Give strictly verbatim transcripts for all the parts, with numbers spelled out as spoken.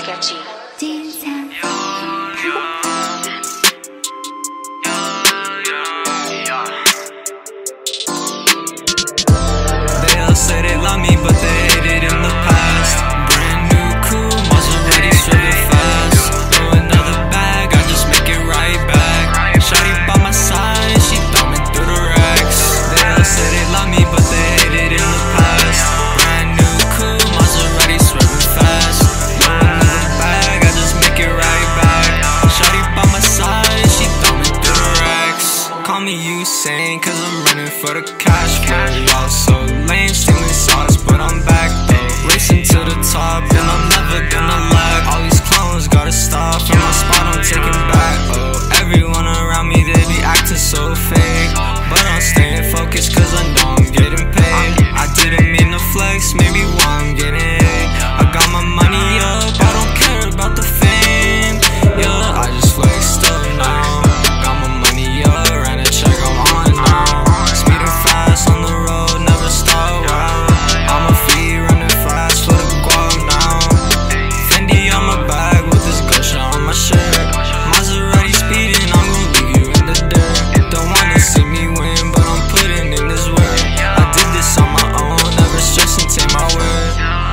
Sketchy Ginseng. They all say they love me, but they hate it in the past. Brand new coupe, Maserati swerving fast. Throw another bag, I just make it right back. Shawty by my side, she thumbing through the racks. They all say they love me, but they hate it in the past. Brand new coupe, Maserati swerving fast. Throw another bag, I just make it right back. Shawty by my side, she thumbing through the racks. Call me Usain, cause I'm running for the cash flow. Y'all so lame, stealing sauce, but I'm back though. Racing to the top, and I'm never gonna lag. All these clones gotta stop, from my spot I'm taking back. Oh, everyone around me, they be acting so fake, but I'm staying focused cause I know I'm getting paid. I didn't mean to flex, maybe why I'm getting hate. I got my money up, I don't care about the fame. Yeah, I just flexed up now. Got my money up, ran a check, I'm on now. Speeding fast on the road, never stop. Wow. On my feet, running fast for the guap now. Fendi on my bag with this Gosha on my shirt. Maserati speeding, I'm gon' leave you in the dirt. Don't wanna see me win, but I'm putting in this work. I did this on my own, never stressing, take my word.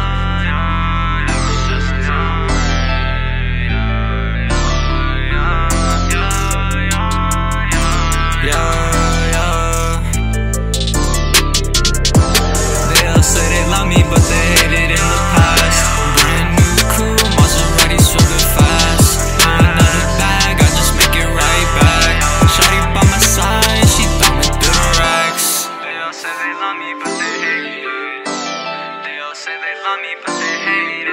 But they hate it in the past. Brand new coupe, Maserati swerving fast. Throw another bag, I just make it right back. Shawty by my side, she thumbing through the racks. They all say they love me, but they hate it. They all say they love me, but they hate it.